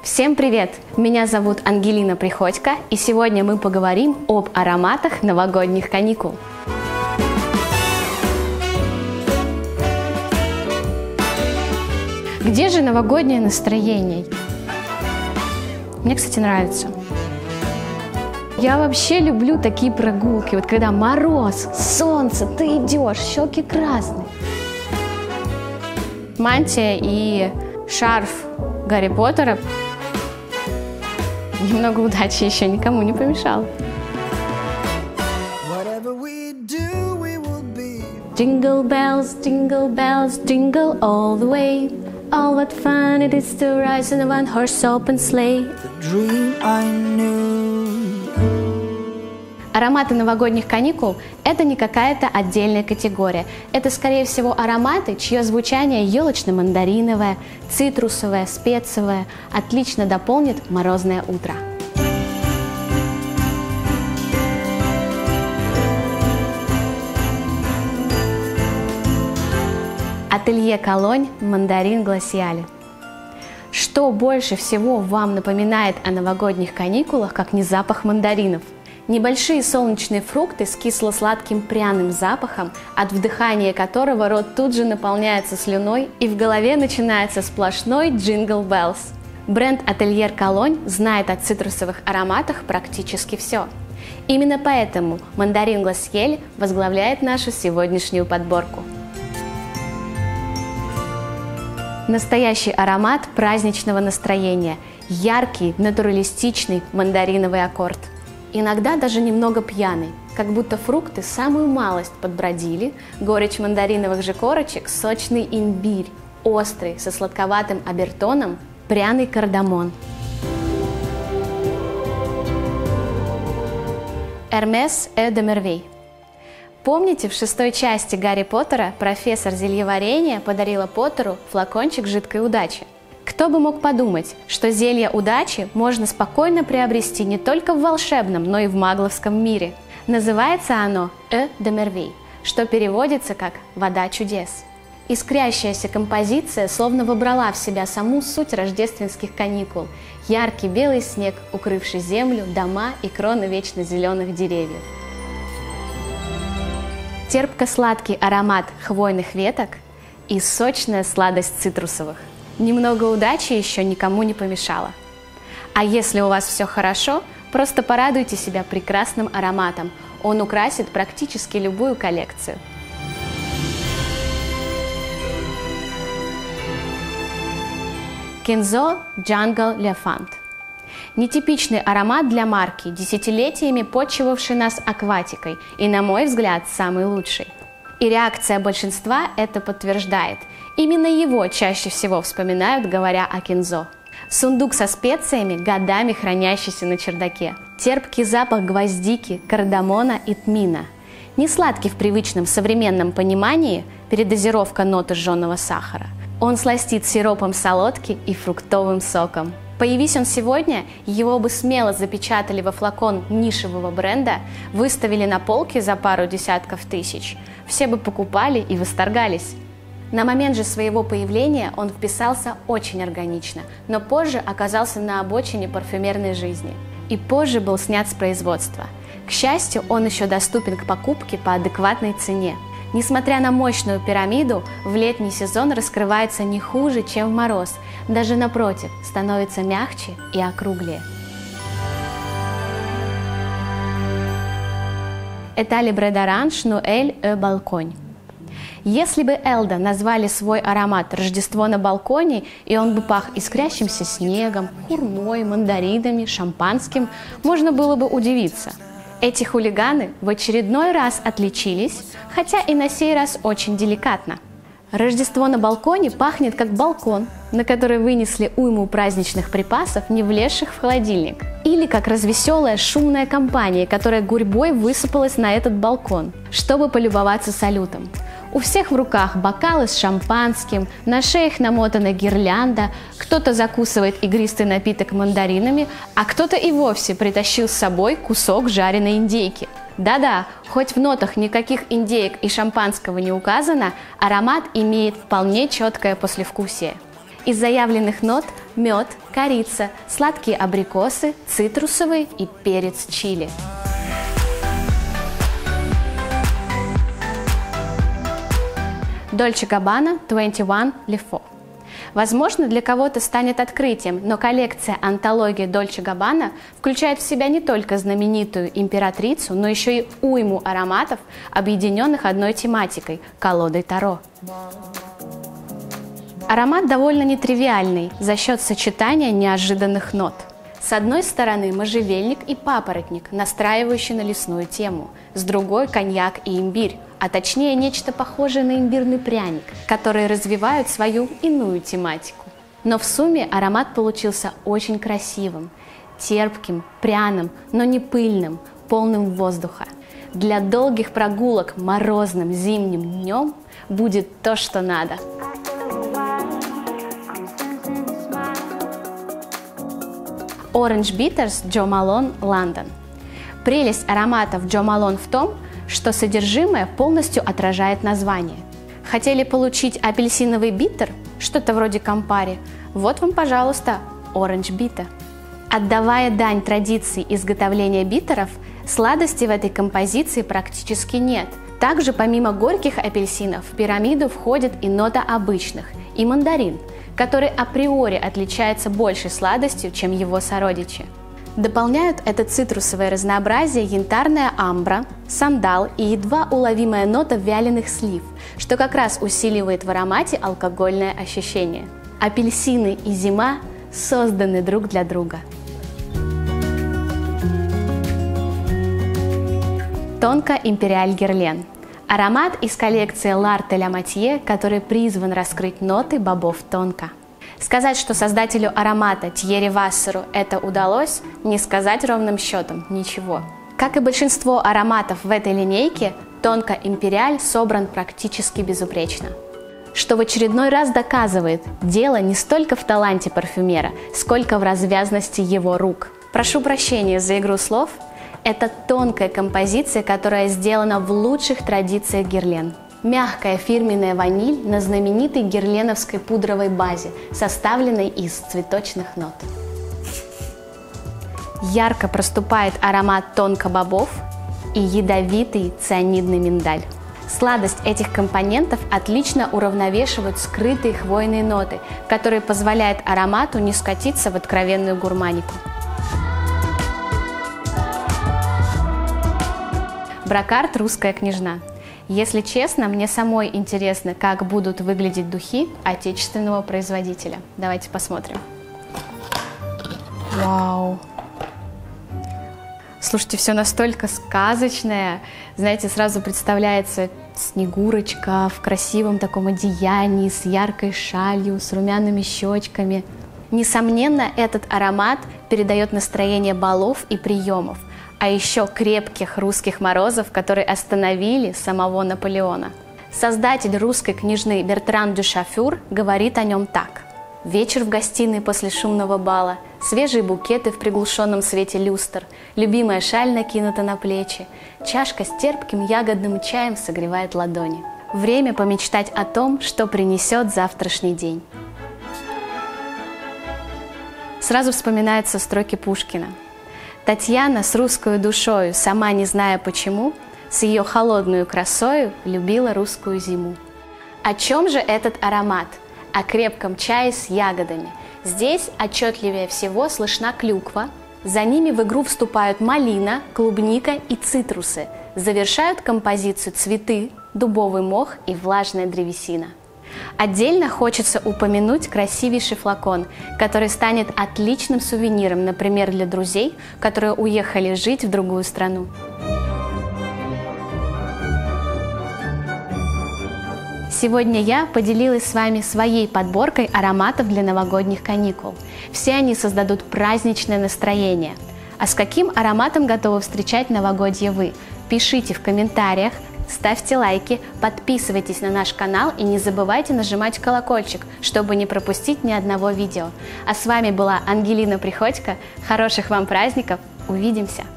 Всем привет! Меня зовут Ангелина Приходько, и сегодня мы поговорим об ароматах новогодних каникул. Где же новогоднее настроение? Мне, кстати, нравится. Я вообще люблю такие прогулки, вот когда мороз, солнце, ты идешь, щеки красные. Мантия и шарф Гарри Поттера. Немного удачи еще никому не помешало. Jingle bells, jingle all the way. Oh, what fun it is to ride in a one-horse open sleigh. The dream I knew. Ароматы новогодних каникул – это не какая-то отдельная категория. Это, скорее всего, ароматы, чье звучание елочно-мандариновое, цитрусовое, спецовое отлично дополнит морозное утро. Ателье Колонь Мандарин Гласиале. Что больше всего вам напоминает о новогодних каникулах, как не запах мандаринов? Небольшие солнечные фрукты с кисло-сладким пряным запахом, от вдыхания которого рот тут же наполняется слюной и в голове начинается сплошной Jingle Bells. Бренд Ателье Колонь знает о цитрусовых ароматах практически все. Именно поэтому Мандарин Гласиале возглавляет нашу сегодняшнюю подборку. Настоящий аромат праздничного настроения, яркий, натуралистичный мандариновый аккорд. Иногда даже немного пьяный, как будто фрукты самую малость подбродили, горечь мандариновых же корочек, сочный имбирь, острый, со сладковатым обертоном, пряный кардамон. Hermès Eau de Merveille. Помните, в 6-й части Гарри Поттера профессор зельеварения подарила Поттеру флакончик жидкой удачи? Кто бы мог подумать, что зелье удачи можно спокойно приобрести не только в волшебном, но и в магловском мире. Называется оно Eau de Merveille, что переводится как «вода чудес». Искрящаяся композиция словно вобрала в себя саму суть рождественских каникул. Яркий белый снег, укрывший землю, дома и кроны вечно зеленых деревьев. Терпко-сладкий аромат хвойных веток и сочная сладость цитрусовых. Немного удачи еще никому не помешало. А если у вас все хорошо, просто порадуйте себя прекрасным ароматом. Он украсит практически любую коллекцию. Kenzo Jungle Elephant. Нетипичный аромат для марки, десятилетиями подчивавший нас акватикой и, на мой взгляд, самый лучший. И реакция большинства это подтверждает. Именно его чаще всего вспоминают, говоря о Kenzo. Сундук со специями, годами хранящийся на чердаке. Терпкий запах гвоздики, кардамона и тмина. Не сладкий в привычном современном понимании, передозировка ноты жженого сахара. Он сластит сиропом солодки и фруктовым соком. Появись он сегодня, его бы смело запечатали во флакон нишевого бренда, выставили на полке за пару десятков тысяч. Все бы покупали и восторгались. На момент же своего появления он вписался очень органично, но позже оказался на обочине парфюмерной жизни. И позже был снят с производства. К счастью, он еще доступен к покупке по адекватной цене. Несмотря на мощную пирамиду, в летний сезон раскрывается не хуже, чем в мороз. Даже напротив, становится мягче и округлее. Это Libre d'Orange Noël au Balcon. Если бы Элда назвали свой аромат «Рождество на балконе», и он бы пах искрящимся снегом, хурмой, мандаринами, шампанским, можно было бы удивиться. Эти хулиганы в очередной раз отличились, хотя и на сей раз очень деликатно. Рождество на балконе пахнет как балкон, на который вынесли уйму праздничных припасов, не влезших в холодильник. Или как развеселая шумная компания, которая гурьбой высыпалась на этот балкон, чтобы полюбоваться салютом. У всех в руках бокалы с шампанским, на шеях намотана гирлянда, кто-то закусывает игристый напиток мандаринами, а кто-то и вовсе притащил с собой кусок жареной индейки. Да-да, хоть в нотах никаких индеек и шампанского не указано, аромат имеет вполне четкое послевкусие. Из заявленных нот мед, корица, сладкие абрикосы, цитрусовые и перец чили. Dolce Gabbana 21 Le Faux. Возможно, для кого-то станет открытием, но коллекция антология Dolce Gabbana включает в себя не только знаменитую императрицу, но еще и уйму ароматов, объединенных одной тематикой – колодой Таро. Аромат довольно нетривиальный за счет сочетания неожиданных нот. С одной стороны можжевельник и папоротник, настраивающие на лесную тему. С другой – коньяк и имбирь, а точнее нечто похожее на имбирный пряник, которые развивают свою иную тематику. Но в сумме аромат получился очень красивым, терпким, пряным, но не пыльным, полным воздуха. Для долгих прогулок морозным зимним днем будет то, что надо. Orange Bitters Jo Malone London. Прелесть ароматов Jo Malone в том, что содержимое полностью отражает название. Хотели получить апельсиновый биттер, что-то вроде Campari? Вот вам, пожалуйста, Orange Bitter. Отдавая дань традиции изготовления биттеров, сладости в этой композиции практически нет. Также помимо горьких апельсинов в пирамиду входит и нота обычных, и мандарин, который априори отличается большей сладостью, чем его сородичи. Дополняют это цитрусовое разнообразие янтарная амбра, сандал и едва уловимая нота вяленых слив, что как раз усиливает в аромате алкогольное ощущение. Апельсины и зима созданы друг для друга. Тонко Империаль Герлен. Аромат из коллекции L'Art de la Matière, который призван раскрыть ноты бобов тонко. Сказать, что создателю аромата Тьерри Вассеру это удалось, не сказать ровным счетом ничего. Как и большинство ароматов в этой линейке, Тонко Империаль собран практически безупречно. Что в очередной раз доказывает, дело не столько в таланте парфюмера, сколько в развязности его рук. Прошу прощения за игру слов. Это тонкая композиция, которая сделана в лучших традициях Герлен. Мягкая фирменная ваниль на знаменитой герленовской пудровой базе, составленной из цветочных нот. Ярко проступает аромат тонко бобов и ядовитый цианидный миндаль. Сладость этих компонентов отлично уравновешивают скрытые хвойные ноты, которые позволяют аромату не скатиться в откровенную гурманику. Брокарт «Русская княжна». Если честно, мне самой интересно, как будут выглядеть духи отечественного производителя. Давайте посмотрим. Вау! Слушайте, все настолько сказочное. Знаете, сразу представляется Снегурочка в красивом таком одеянии, с яркой шалью, с румяными щечками. Несомненно, этот аромат передает настроение балов и приемов, а еще крепких русских морозов, которые остановили самого Наполеона. Создатель русской княжны Бертран де Шафюр говорит о нем так. Вечер в гостиной после шумного бала, свежие букеты в приглушенном свете люстр, любимая шаль накинута на плечи, чашка с терпким ягодным чаем согревает ладони. Время помечтать о том, что принесет завтрашний день. Сразу вспоминаются строки Пушкина. Татьяна с русской душою, сама не зная почему, с ее холодную красою любила русскую зиму. О чем же этот аромат? О крепком чае с ягодами. Здесь отчетливее всего слышна клюква, за ними в игру вступают малина, клубника и цитрусы, завершают композицию цветы, дубовый мох и влажная древесина. Отдельно хочется упомянуть красивейший флакон, который станет отличным сувениром, например, для друзей, которые уехали жить в другую страну. Сегодня я поделилась с вами своей подборкой ароматов для новогодних каникул. Все они создадут праздничное настроение. А с каким ароматом готовы встречать новогодье вы? Пишите в комментариях. Ставьте лайки, подписывайтесь на наш канал и не забывайте нажимать колокольчик, чтобы не пропустить ни одного видео. А с вами была Ангелина Приходько. Хороших вам праздников! Увидимся!